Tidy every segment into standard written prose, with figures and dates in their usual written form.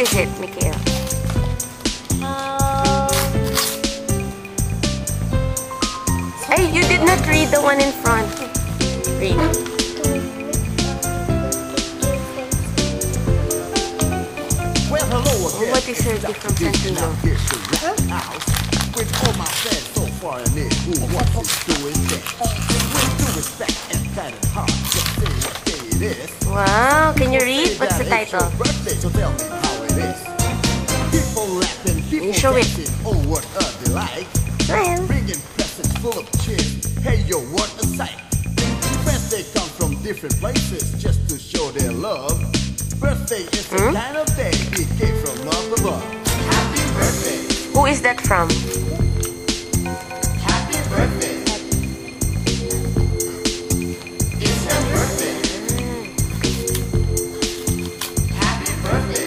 is it, Mikael? Hey, you did not read the one in front. Read. Well, hello again. What is your different sentence? With all my friends so far and near, who wants to do it then? With due respect and kind of heart, just say what day it is. Wow, can you read? What's the It's your title? birthday, so tell me how it is. People laughing, people show it. dancing, oh what a delight. Well, Bringing presents full of cheer. Hey yo, what a sight. Friends, they come from different places just to show their love. Birthday is the kind of day we came from up above. Happy birthday. who is that from? Happy birthday. It's your birthday. Happy birthday.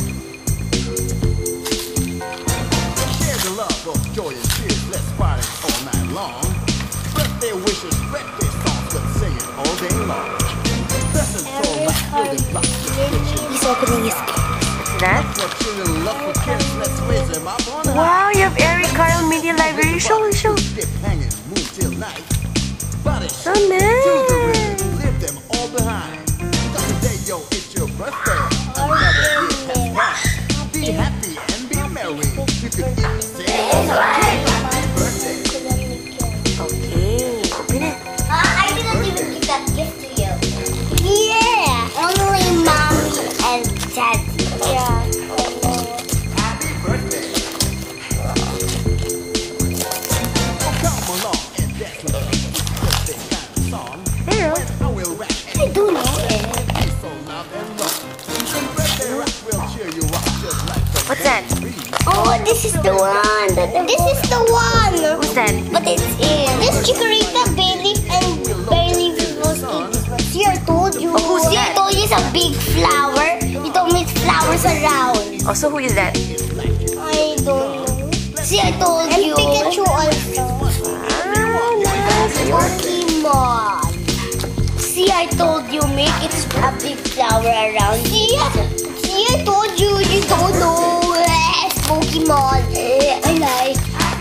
Share the love of joy and cheer. Let's party all night long. Birthday wishes, birthday songs, let's sing it all day long. Presents all night, building blocks, just kitchen. He's opening his gift. What's that? Your children love for kids, let's raise them up on high. Wow, you have Eric Carle Media Library. Show. Dip hanging, move till night. Body So shake, feel the nice. rhythm, leave them all behind. 'Cause today, yo, it's your birthday. Another year has passed. Be happy and be merry. You could even say happy birthday. Okay, open it. I didn't even give that gift to you. Yeah. Only mommy and daddy. Yeah. Happy birthday. Oh, come along and dance with me. Birthday kind of song. There. When I will rap I do know it. be so loud and rock. Some birthday rap will cheer you up just like the What's that? breeze. Oh, this is the one. This is the one. Who's that? But it's in. This chikorita, bay leaf, and bay leaf was in this one. See, I told you. Oh, who's See, I that? told you it's a big flower. You told me it's flowers around. Also, who is that? I don't know. See, I told you. And Pikachu also. Pokemon. See, I told you, make it a big flower around. See, I told you, you don't know. It's Pokemon. I like.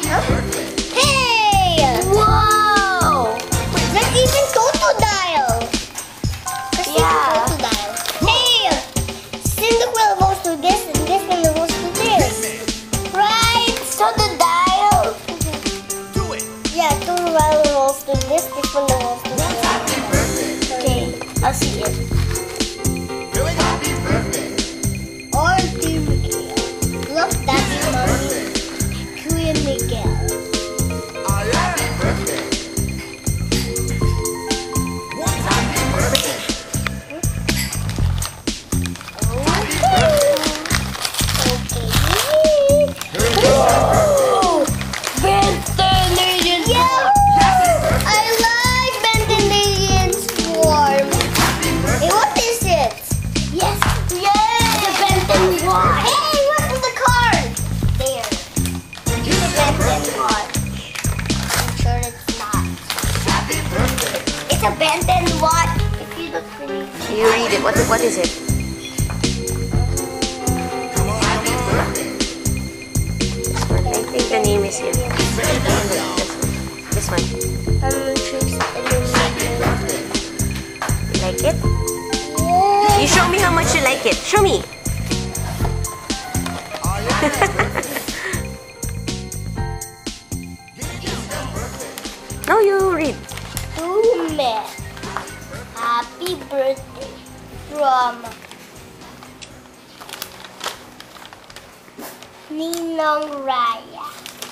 Hey! Wow! There's even Totodile. Yeah. Totodile. Hey! Cyndaquil goes to this and this one goes to this. Right? Totodile. Do it. Yeah, Totodile goes to this one goes to this. Okay, I'll see it. Doing happy birthday. Or Team Miguel. Look, that's mommy. Kuya Miguel. Happy birthday. What's happy birthday? Oh, Ben 10 Aliens. Yeah, I like Ben 10 Aliens Swarm. Hey, what is it? Yes, the Ben 10 watch. Hey, what's the card? There. It's a Ben 10 watch. I'm sure it's not. Happy birthday. It's a Ben 10 watch. If you look really. You read it. What is it? Come on, happy birthday. This one. I think the name is here. This one. You like it? You show me how much you like it. Show me. No, you read. To me, happy birthday from Ninong Raya.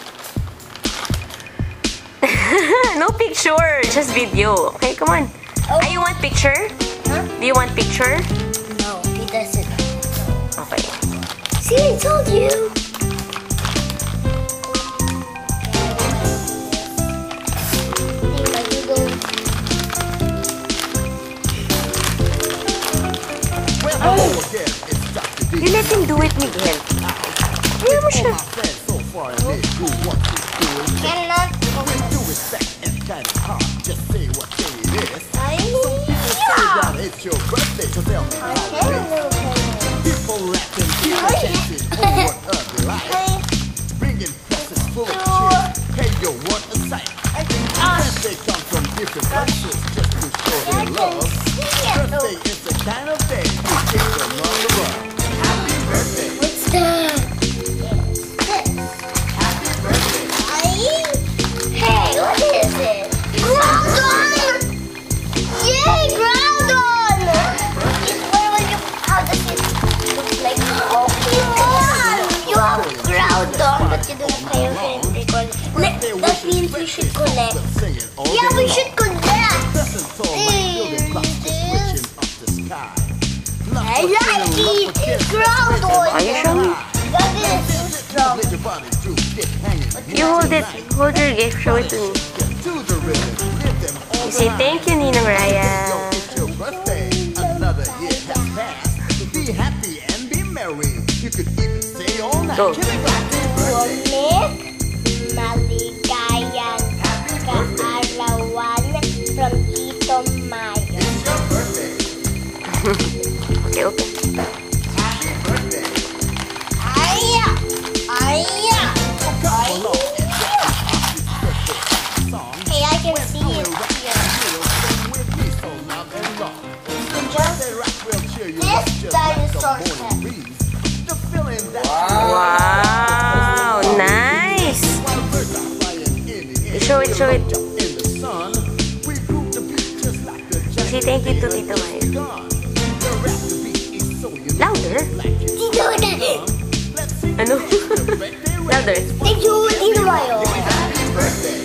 No picture, just video. Okay, come on. Ah, you want picture? Huh? Do you want picture? No, he doesn't. Okay. See, I told you. Well, hello again. It's Dr. D. You let him do it, Miguel. Ayaw mo All siya. my friends so far and near, who wants to do it then? Cannot. With due respect and kind of heart, just say what day it is. I Say that it's your birthday, so tell me how it is. People laughing, people dancing, different places just to show their love. Birthday is the kind of day we give from all the world. Happy birthday. What's that? Happy birthday. Hey, what is it? Groundon! Yay, Groundon! How does it look like? You have Groundon, but you don't have your favorite one. That means we should collect. Yeah, we should collect. I like it. Groundon. Are you sure? That is strong. You hold it. Hold your gift. Show it to me. You say thank you, Ninang Raya. It's your birthday. Another year has passed. Be happy and be merry. You could even say all night. Go. Umik, maligayang kaarawan from Tito Mayo. It's your birthday. Okay, open. Happy birthday. Aya! Aya! Hey, I can see it here. This dinosaur head. Wow, nice. Show it, show it. Say thank you to Tito Mayo. Louder. Tito Mayo. Ano? Louder. Thank you, Tito Mayo.